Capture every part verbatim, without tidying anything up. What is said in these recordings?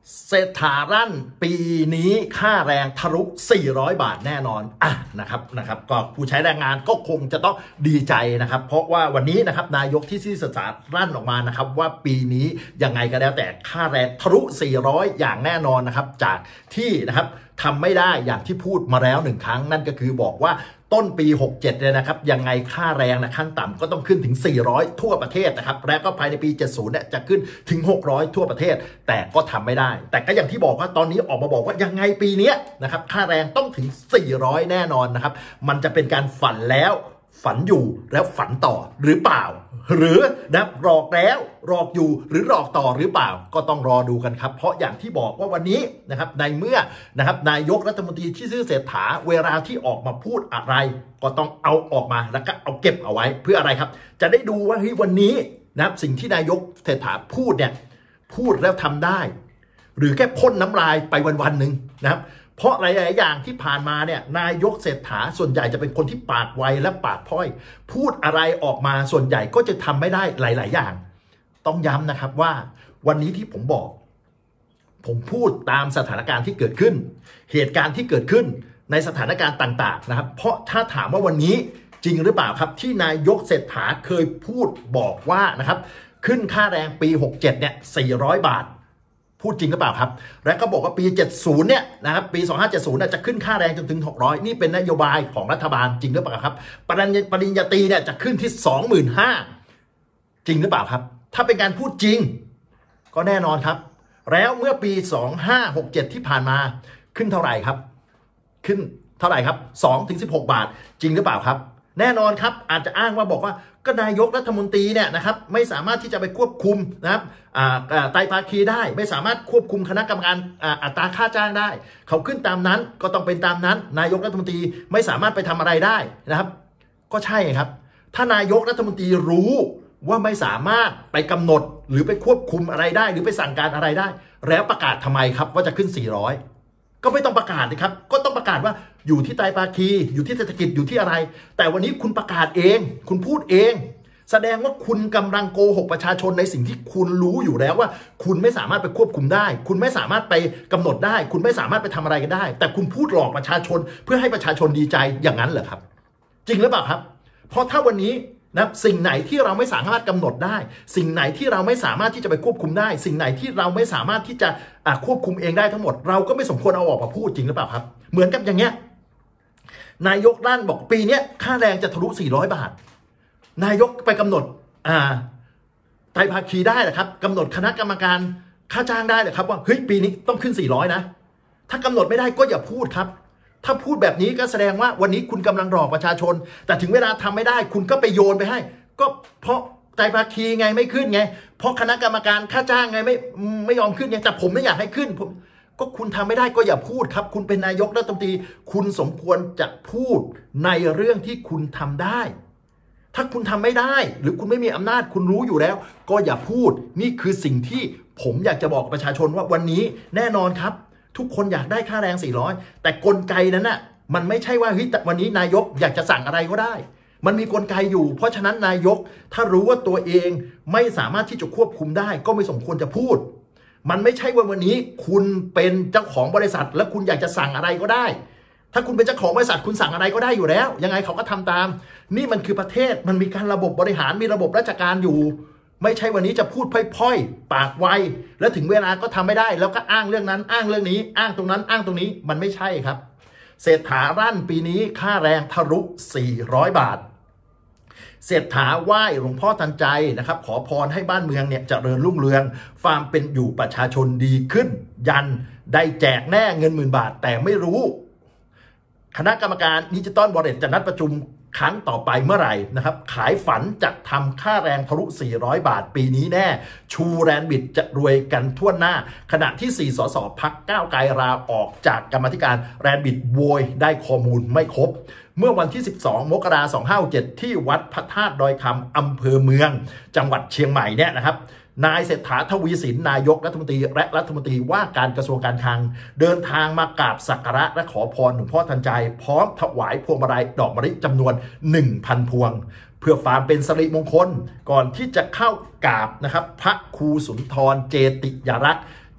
เศรษฐาลั่นปีนี้ค่าแรงทะลุสี่ร้อยบาทแน่นอนอ่ะนะครับนะครับก็ผู้ใช้แรงงานก็คงจะต้องดีใจนะครับเพราะว่าวันนี้นะครับนายกที่ที่เศรษฐาลั่นออกมานะครับว่าปีนี้ยังไงก็แล้วแต่ค่าแรงทะลุสี่ร้อยอย่างแน่นอนนะครับจากที่นะครับทำไม่ได้อย่างที่พูดมาแล้วหนึ่งครั้งนั่นก็คือบอกว่าต้นปีหกสิบเจ็ดเนี่ยนะครับยังไงค่าแรงนะขั้นต่ำก็ต้องขึ้นถึงสี่ร้อยทั่วประเทศนะครับและก็ภายในปีเจ็ดสิบเนี่ยจะขึ้นถึงหกร้อยทั่วประเทศแต่ก็ทำไม่ได้แต่ก็อย่างที่บอกว่าตอนนี้ออกมาบอกว่ายังไงปีนี้นะครับค่าแรงต้องถึงสี่ร้อยแน่นอนนะครับมันจะเป็นการฝันแล้วฝันอยู่แล้วฝันต่อหรือเปล่าหรือนะหลอกแล้วหลอกอยู่หรือหลอกต่อหรือเปล่าก็ต้องรอดูกันครับเพราะอย่างที่บอกว่าวันนี้นะครับในเมื่อนะครับนายกรัฐมนตรีที่ชื่อเศรษฐาเวลาที่ออกมาพูดอะไรก็ต้องเอาออกมาแล้วก็เอาเก็บเอาไว้เพื่ออะไรครับจะได้ดูว่าเฮ้ยวันนี้นะครับสิ่งที่นายกเศรษฐาพูดเนี่ยพูดแล้วทำได้หรือแค่พ่นน้ำลายไปวันๆหนึ่งนะครับเพราะหลายๆอย่างที่ผ่านมาเนี่ยนายกเศรษฐาส่วนใหญ่จะเป็นคนที่ปากไวและปากพ้อยพูดอะไรออกมาส่วนใหญ่ก็จะทำไม่ได้หลายๆอย่างต้องย้ำนะครับว่าวันนี้ที่ผมบอกผมพูดตามสถานการณ์ที่เกิดขึ้นเหตุการณ์ที่เกิดขึ้นในสถานการณ์ต่างๆนะครับเพราะถ้าถามว่าวันนี้จริงหรือเปล่าครับที่นายกเศรษฐาเคยพูดบอกว่านะครับขึ้นค่าแรงปีหกสิบเจ็ดเนี่ยสี่ร้อยบาทพูดจริงหรือเปล่าครับและก็บอกว่าปีเจ็ดสิบเนี่ยนะครับปีสองพันห้าร้อยเจ็ดสิบเนี่ยจะขึ้นค่าแรงจนถึงหกร้อยนี่เป็นนโยบายของรัฐบาลจริงหรือเปล่าครับปริญญาปริญญาตรีเนี่ยจะขึ้นที่ สองหมื่นห้าพัน จริงหรือเปล่าครับถ้าเป็นการพูดจริงก็แน่นอนครับแล้วเมื่อปีสองพันห้าร้อยหกสิบเจ็ดที่ผ่านมาขึ้นเท่าไหร่ครับขึ้นเท่าไหร่ครับสองถึงสิบหกบาทจริงหรือเปล่าครับแน่นอนครับอาจจะอ้างว่าบอกว่าก็นายกรัฐมนตรีเนี่ยนะครับไม่สามารถที่จะไปควบคุมนะครับไตรภาคีได้ไม่สามารถควบคุมคณะกรรมการอัตราค่าจ้างได้เขาขึ้นตามนั้นก็ต้องเป็นตามนั้นนายกรัฐมนตรีไม่สามารถไปทำอะไรได้นะครับก็ใช่ครับถ้านายกรัฐมนตรีรู้ว่าไม่สามารถไปกำหนดหรือไปควบคุมอะไรได้หรือไปสั่งการอะไรได้แล้วประกาศทำไมครับว่าจะขึ้นสี่ร้อยก็ไม่ต้องประกาศเลยครับก็ต้องประกาศว่าอยู่ที่ไตรภาคีอยู่ที่เศรษฐกิจอยู่ที่อะไรแต่วันนี้คุณประกาศเองคุณพูดเองแสดงว่าคุณกำลังโกหกประชาชนในสิ่งที่คุณรู้อยู่แล้วว่าคุณไม่สามารถไปควบคุมได้คุณไม่สามารถไปกำหนดได้คุณไม่สามารถไปทำอะไรกันได้แต่คุณพูดหลอกประชาชนเพื่อให้ประชาชนดีใจอย่างนั้นเหรอครับจริงหรือเปล่าครับเพราะถ้าวันนี้นะสิ่งไหนที่เราไม่สามารถกำหนดได้สิ่งไหนที่เราไม่สามารถที่จะไปควบคุมได้สิ่งไหนที่เราไม่สามารถที่จะควบคุมเองได้ทั้งหมดเราก็ไม่สมควรเอาออกมาพูดจริงหรือเปล่าครับเหมือนกับอย่างเงี้ยนายกด้านบอกปีนี้ค่าแรงจะทะลุสี่ร้อยบาทนายกไปกำหนดอ่าไตรภาคีได้เหรอครับกำหนดคณะกรรมการค่าจ้างได้เหรอครับว่าเฮ้ยปีนี้ต้องขึ้นสี่ร้อยนะถ้ากำหนดไม่ได้ก็อย่าพูดครับถ้าพูดแบบนี้ก็แสดงว่าวันนี้คุณกำลังหลอกประชาชนแต่ถึงเวลาทำไม่ได้คุณก็ไปโยนไปให้ก็เพราะไตรภาคีไงไม่ขึ้นไงเพราะคณะกรรมการค่าจ้างไงไม่ไม่ยอมขึ้นไงแต่ผมไม่อยากให้ขึ้นผมก็คุณทำไม่ได้ก็อย่าพูดครับคุณเป็นนายกรัฐมนตรีคุณสมควรจะพูดในเรื่องที่คุณทำได้ถ้าคุณทำไม่ได้หรือคุณไม่มีอำนาจคุณรู้อยู่แล้วก็อย่าพูดนี่คือสิ่งที่ผมอยากจะบอกประชาชนว่าวันนี้แน่นอนครับทุกคนอยากได้ค่าแรงสี่ร้อยแต่กลไกนั้นน่ะมันไม่ใช่ว่าเฮ้ยวันนี้นายกอยากจะสั่งอะไรก็ได้มันมีกลไกอยู่เพราะฉะนั้นนายกถ้ารู้ว่าตัวเองไม่สามารถที่จะควบคุมได้ก็ไม่สมควรจะพูดมันไม่ใช่ว่าวันนี้คุณเป็นเจ้าของบริษัทแล้วคุณอยากจะสั่งอะไรก็ได้ถ้าคุณเป็นเจ้าของบริษัทคุณสั่งอะไรก็ได้อยู่แล้วยังไงเขาก็ทำตามนี่มันคือประเทศมันมีการระบบบริหารมีระบบราชการอยู่ไม่ใช่วันนี้จะพูดพ่อยๆปากไวแล้วถึงเวลาก็ทำไม่ได้แล้วก็อ้างเรื่องนั้นอ้างเรื่องนี้อ้างตรงนั้นอ้างตรงนี้มันไม่ใช่ครับเศรษฐาลั่นปีนี้ค่าแรงทะลุสี่ร้อยบาทเศรษฐาไหว้หลวงพ่อทันใจนะครับขอพรให้บ้านเมืองเนี่ยเจริญรุ่งเรืองความเป็นอยู่ประชาชนดีขึ้นยันได้แจกแน่เงินหมื่นบาทแต่ไม่รู้คณะกรรมการดิจิตอลวอลเล็ตจะนัดประชุมครั้งต่อไปเมื่อไหร่นะครับขายฝันจะทำค่าแรงทะลุสี่ร้อยบาทปีนี้แน่ชูแรนบิดจะรวยกันทั่วหน้าขณะที่สี่สสพักก้าวไกลลาออกจากกรรมาธิการแรนบิดโวยได้ข้อมูลไม่ครบเมื่อวันที่สิบสองมกราคมสองพันห้าร้อยหกสิบเจ็ดที่วัดพระธาตุดอยคำอำเภอเมืองจังหวัดเชียงใหม่เนี่ยนะครับนายเศรษฐาทวีสินนายกรัฐมนตรีและรัฐมนตรีว่าการกระทรวงการคลังเดินทางมากราบสักการะและขอพรหลวงพ่อทันใจพร้อมถวายพวงมาลัยดอกมะลิจำนวน หนึ่งพัน พวงเพื่อความเป็นสิริมงคลก่อนที่จะเข้ากราบนะครับพระครูสุนทรเจติยรัตน์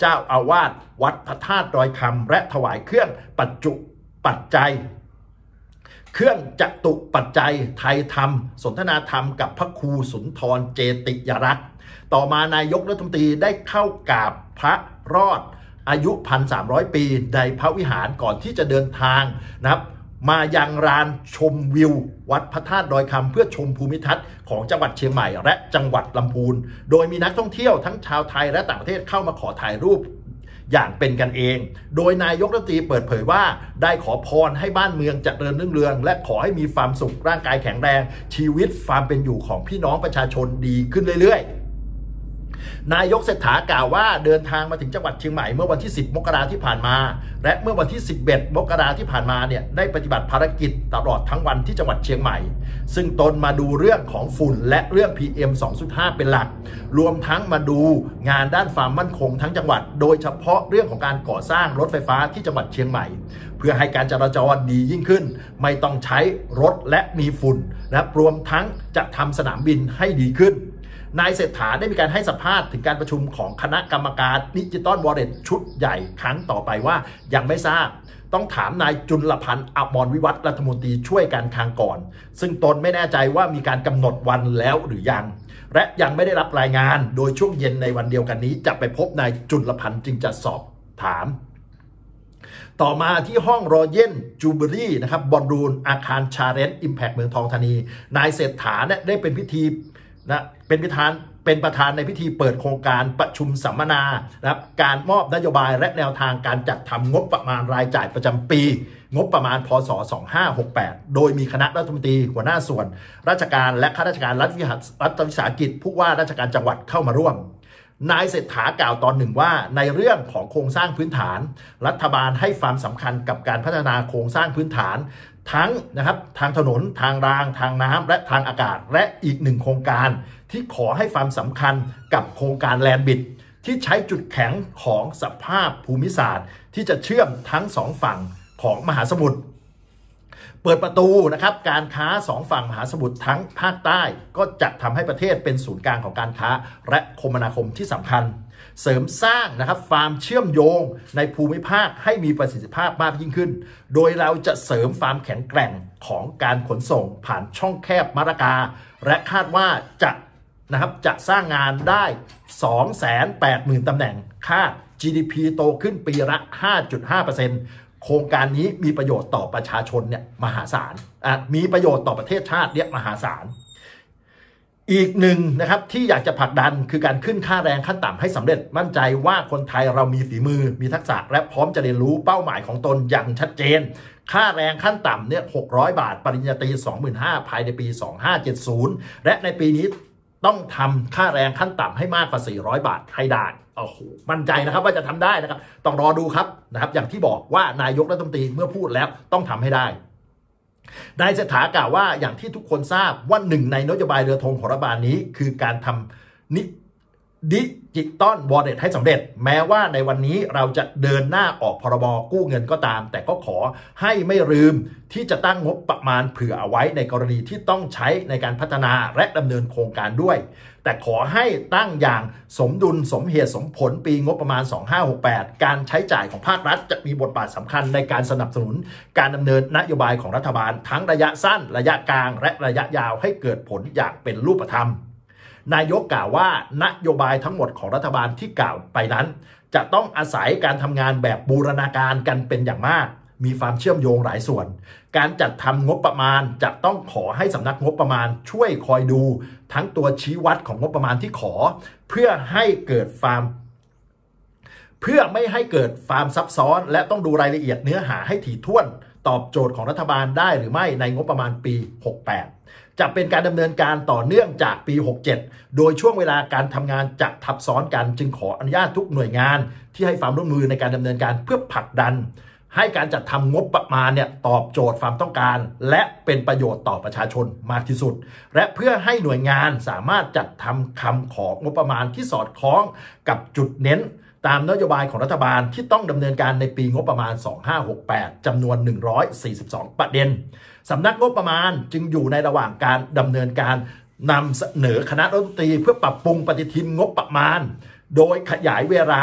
เจ้าอาวาสวัดพระธาตุดอยคำและถวายเครื่องปัจจุปัจจัยเครื่องจตุปัจจัยไทยธรรมสนทนาธรรมกับพระครูสุนทรเจติยรัตน์ต่อมานายกรัฐมนตรีได้เข้ากราบพระรอดอายุ หนึ่งพันสามร้อย ปีในพระวิหารก่อนที่จะเดินทางนะครับมายังลานชมวิววัดพระธาตุดอยคำเพื่อชมภูมิทัศน์ของจังหวัดเชียงใหม่และจังหวัดลำพูนโดยมีนักท่องเที่ยวทั้งชาวไทยและต่างประเทศเข้ามาขอถ่ายรูปอย่างเป็นกันเองโดยนายกรัฐมนตรีเปิดเผยว่าได้ขอพรให้บ้านเมืองเจริญรุ่งเรืองและขอให้มีความสุขร่างกายแข็งแรงชีวิตความเป็นอยู่ของพี่น้องประชาชนดีขึ้นเรื่อยๆนายกเศรษฐากล่าวว่าเดินทางมาถึงจังหวัดเชียงใหม่เมื่อวันที่สิบมกราคมที่ผ่านมาและเมื่อวันที่สิบเอ็ดมกราคมที่ผ่านมาเนี่ยได้ปฏิบัติภารกิจตลอดทั้งวันที่จังหวัดเชียงใหม่ซึ่งตนมาดูเรื่องของฝุ่นและเรื่อง พี เอ็ม สองจุดห้า เป็นหลักรวมทั้งมาดูงานด้านความมั่นคงทั้งจังหวัดโดยเฉพาะเรื่องของการก่อสร้างรถไฟฟ้าที่จังหวัดเชียงใหม่เพื่อให้การจราจรดียิ่งขึ้นไม่ต้องใช้รถและมีฝุ่นและรวมทั้งจะทำสนามบินให้ดีขึ้นนายเศรษฐาได้มีการให้สัมภาษณ์ถึงการประชุมของคณะกรรมการดิจิตอลวอลเล็ตชุดใหญ่ครั้งต่อไปว่ายังไม่ทราบต้องถามนายจุลพันธ์อมรวิวัฒน์รัฐมนตรีช่วยการคลังก่อนซึ่งตนไม่แน่ใจว่ามีการกำหนดวันแล้วหรือยังและยังไม่ได้รับรายงานโดยช่วงเย็นในวันเดียวกันนี้จะไปพบนายจุลพันธ์จึงจะสอบถามต่อมาที่ห้องรอเย็นจูเบอรี่นะครับบอลรูนอาคารชาเรนอิมแพคเมืองทองธานีนายเศรษฐาเนี่ยได้เป็นพิธีนะเป็นประธานเป็นประธานในพิธีเปิดโครงการประชุมสัมมนานะครับการมอบนโยบายและแนวทางการจัดทำงบประมาณรายจ่ายประจำปีงบประมาณพ.ศ. สองพันห้าร้อยหกสิบแปดโดยมีคณะรัฐมนตรีหัวหน้าส่วนราชการและข้าราชการรัฐวิสาหกิจผู้ว่าราชการจังหวัดเข้ามาร่วมนายเศรษฐากล่าวตอนหนึ่งว่าในเรื่องของโครงสร้างพื้นฐานรัฐบาลให้ความสำคัญกับการพัฒนาโครงสร้างพื้นฐานทั้งนะครับทางถนนทางรางทางน้ำและทางอากาศและอีกหนึ่งโครงการที่ขอให้ความสำคัญกับโครงการแลนด์บิดที่ใช้จุดแข็งของสภาพภูมิศาสตร์ที่จะเชื่อมทั้งสองฝั่งของมหาสมุทรเปิดประตูนะครับการค้าสองฝั่งมหาสมุทรทั้งภาคใต้ก็จะทำให้ประเทศเป็นศูนย์กลางของการค้าและคมนาคมที่สำคัญเสริมสร้างนะครับความเชื่อมโยงในภูมิภาคให้มีประสิทธิภาพมากยิ่งขึ้นโดยเราจะเสริมความแข็งแกร่งของการขนส่งผ่านช่องแคบมะระกาและคาดว่าจะนะครับจะสร้างงานได้ สองแสนแปดหมื่น ตำแหน่งค่า จี ดี พี โตขึ้นปีละ ห้าจุดห้าเปอร์เซ็นต์ โครงการนี้มีประโยชน์ต่อประชาชนเนี่ยมหาศาลอ่ะมีประโยชน์ต่อประเทศชาติเนี่ยมหาศาลอีกหนึ่งนะครับที่อยากจะผลักดันคือการขึ้นค่าแรงขั้นต่ำให้สำเร็จมั่นใจว่าคนไทยเรามีฝีมือมีทักษะและพร้อมจะเรียนรู้เป้าหมายของตนอย่างชัดเจนค่าแรงขั้นต่ำเนี่ยหกร้อยบาทปริญญาตรี สองหมื่นห้าพัน ภายในปีสองพันห้าร้อยเจ็ดสิบและในปีนี้ต้องทำค่าแรงขั้นต่ำให้มากกว่าสี่ร้อยบาทให้ได้โอ้โหมั่นใจนะครับว่าจะทำได้นะครับต้องรอดูครับนะครับอย่างที่บอกว่านายกรัฐมนตรีเมื่อพูดแล้วต้องทำให้ได้นายเศรษฐากล่าวว่าอย่างที่ทุกคนทราบว่าหนึ่งในนโยบายเรือธงของรัฐบาลนี้คือการทำนิดิจิตอลวอลเล็ตให้สำเร็จแม้ว่าในวันนี้เราจะเดินหน้าออกพรบกู้เงินก็ตามแต่ก็ขอให้ไม่ลืมที่จะตั้งงบประมาณเผื่อเอาไว้ในกรณีที่ต้องใช้ในการพัฒนาและดำเนินโครงการด้วยแต่ขอให้ตั้งอย่างสมดุลสมเหตุสมผลปีงบประมาณสองพันห้าร้อยหกสิบแปดการใช้จ่ายของภาครัฐจะมีบทบาทสำคัญในการสนับสนุนการดำเนินนโยบายของรัฐบาลทั้งระยะสั้นระยะกลางและระยะยาวให้เกิดผลอย่างเป็นรูปธรรมนายกกล่าวว่านโยบายทั้งหมดของรัฐบาลที่กล่าวไปนั้นจะต้องอาศัยการทำงานแบบบูรณาการกันเป็นอย่างมากมีความเชื่อมโยงหลายส่วนการจัดทำงบประมาณจะต้องขอให้สำนักงบประมาณช่วยคอยดูทั้งตัวชี้วัดของงบประมาณที่ขอเพื่อให้เกิดความเพื่อไม่ให้เกิดความซับซ้อนและต้องดูรายละเอียดเนื้อหาให้ถี่ถ้วนตอบโจทย์ของรัฐบาลได้หรือไม่ในงบประมาณปีหกสิบแปดจะเป็นการดำเนินการต่อเนื่องจากปีหกสิบเจ็ดโดยช่วงเวลาการทำงานจะทับซ้อนกันจึงขออนุญาตทุกหน่วยงานที่ให้ความร่วมมือในการดำเนินการเพื่อผลักดันให้การจัดทำงบประมาณเนี่ยตอบโจทย์ความต้องการและเป็นประโยชน์ต่อประชาชนมากที่สุดและเพื่อให้หน่วยงานสามารถจัดทำคำของงบประมาณที่สอดคล้องกับจุดเน้นตามนโยบายของรัฐบาลที่ต้องดำเนินการในปีงบประมาณสองพันห้าร้อยหกสิบแปดจำนวนหนึ่งร้อยสี่สิบสองประเด็นสำนักงบประมาณจึงอยู่ในระหว่างการดำเนินการนำเสนอคณะรัฐมนตรีเพื่อปรับปรุงปฏิทินงบประมาณโดยขยายเวลา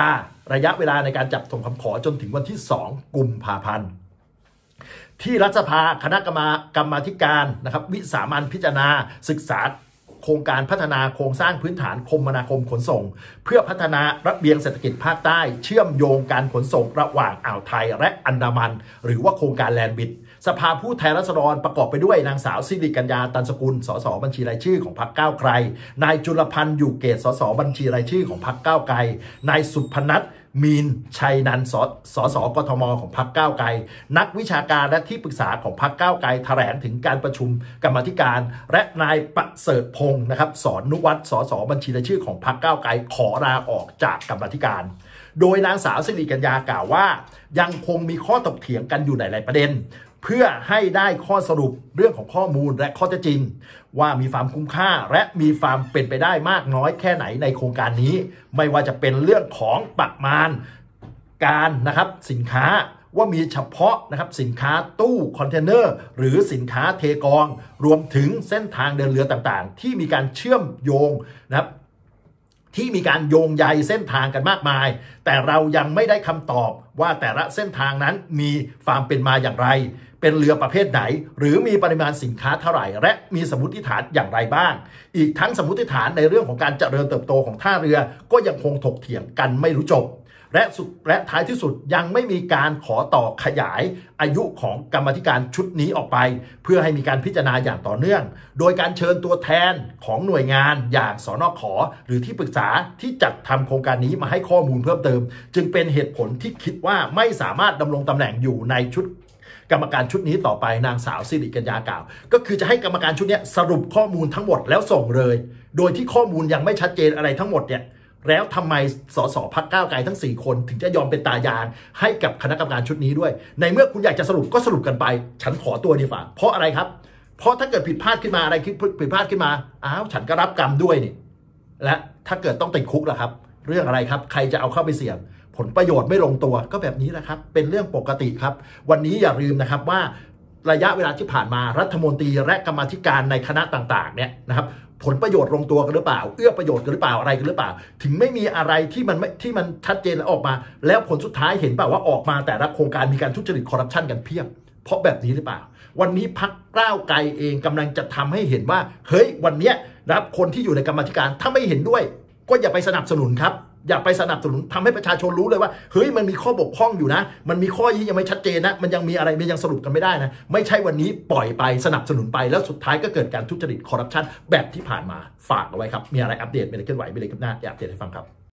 ระยะเวลาในการจัดส่งคำขอจนถึงวันที่สองกุมภาพันธ์ที่รัฐสภาคณะกรรมกรรมาธิการนะครับวิสามัญพิจารณาศึกษาโครงการพัฒนาโครงสร้างพื้นฐานคมนาคมขนส่งเพื่อพัฒนาระเบียงเศรษฐกิจภาคใต้เชื่อมโยงการขนส่งระหว่างอ่าวไทยและอันดามันหรือว่าโครงการแลนด์บิดสภาผู้แทนราษฎรประกอบไปด้วยนางสาวสิริกัญญาตันสกุลสสบัญชีรายชื่อของพรรคก้าวไกลนายจุลพันธ์อยู่เกตสสบัญชีรายชื่อของพรรคก้าวไกลนายสุพนัทมีนชัยนันท์สสสกทมของพรรคก้าวไกลนักวิชาการและที่ปรึกษาของพรรคก้าวไกลแถลงถึงการประชุมกรรมาธิการและนายประเสริฐพงศ์นะครับสอนนุวัฒน์สสบัญชีรายชื่อของพรรคก้าวไกลขอลาออกจากกรรมาธิการโดยนางสาวสิริกัญญากล่าวว่ายังคงมีข้อถกเถียงกันอยู่ในหลายประเด็นเพื่อให้ได้ข้อสรุปเรื่องของข้อมูลและข้อเท็จจริงว่ามีความคุ้มค่าและมีความเป็นไปได้มากน้อยแค่ไหนในโครงการนี้ไม่ว่าจะเป็นเรื่องของปริมาณการนะครับสินค้าว่ามีเฉพาะนะครับสินค้าตู้คอนเทนเนอร์หรือสินค้าเทกองรวมถึงเส้นทางเดินเรือต่างๆที่มีการเชื่อมโยงนะครับที่มีการโยงใยเส้นทางกันมากมายแต่เรายังไม่ได้คำตอบว่าแต่ละเส้นทางนั้นมีความเป็นมาอย่างไรเป็นเรือประเภทไหนหรือมีปริมาณสินค้าเท่าไหร่และมีสมมติฐานอย่างไรบ้างอีกทั้งสมมติฐานในเรื่องของการเจริญเติบโตของท่าเรือก็ยังคงถกเถียงกันไม่รู้จบและสุดและท้ายที่สุดยังไม่มีการขอต่อขยายอายุของกรรมาธิการชุดนี้ออกไปเพื่อให้มีการพิจารณาอย่างต่อเนื่องโดยการเชิญตัวแทนของหน่วยงานอย่างสนข.หรือที่ปรึกษาที่จัดทำโครงการนี้มาให้ข้อมูลเพิ่มเติมจึงเป็นเหตุผลที่คิดว่าไม่สามารถดำรงตำแหน่งอยู่ในชุดกรรมการชุดนี้ต่อไปนางสาวสิริกัญญากล่าวก็คือจะให้กรรมการชุดนี้สรุปข้อมูลทั้งหมดแล้วส่งเลยโดยที่ข้อมูลยังไม่ชัดเจนอะไรทั้งหมดเนี่ยแล้วทำไมสสพรรคก้าวไกลทั้งสี่คนถึงจะยอมเป็นตายางให้กับคณะกรรมการชุดนี้ด้วยในเมื่อคุณอยากจะสรุปก็สรุปกันไปฉันขอตัวดีฝ่าเพราะอะไรครับเพราะถ้าเกิดผิดพลาดขึ้นมาอะไรผิดพลาดขึ้นมาอ้าวฉันก็รับกรรมด้วยนี่และถ้าเกิดต้องติดคุกล่ะครับเรื่องอะไรครับใครจะเอาเข้าไปเสี่ยงผลประโยชน์ไม่ลงตัวก็แบบนี้แหละครับเป็นเรื่องปกติครับวันนี้อย่าลืมนะครับว่าระยะเวลาที่ผ่านมารัฐมนตรีและกรรมาธิการในคณะต่างๆเนี่ยนะครับผลประโยชน์ลงตัวกันหรือเปล่าเอื้อประโยชน์กันหรือเปล่าอะไรกันหรือเปล่าถึงไม่มีอะไรที่มันไม่ที่มันชัดเจนแล้วออกมาแล้วผลสุดท้ายเห็นเปล่าว่าออกมาแต่ละโครงการมีการทุจริตคอร์รัปชันกันเพียบเพราะแบบนี้หรือเปล่าวันนี้พรรคก้าวไกลเองกำลังจะทำให้เห็นว่าเฮ้ยวันนี้นะครับคนที่อยู่ในกรรมาธิการถ้าไม่เห็นด้วยก็อย่าไปสนับสนุนครับอย่าไปสนับสนุนทำให้ประชาชนรู้เลยว่าเฮ้ยมันมีข้อบกพร่องอยู่นะมันมีข้อที่ยังไม่ชัดเจนนะมันยังมีอะไรมันยังสรุปกันไม่ได้นะไม่ใช่วันนี้ปล่อยไปสนับสนุนไปแล้วสุดท้ายก็เกิดการทุจริตคอร์รัปชันแบบที่ผ่านมาฝากเอาไว้ครับมีอะไรอัปเดตมีอะไรเคลื่อนไหวมีอะไรคืบหน้าอยากอัปเดตให้ฟังครับ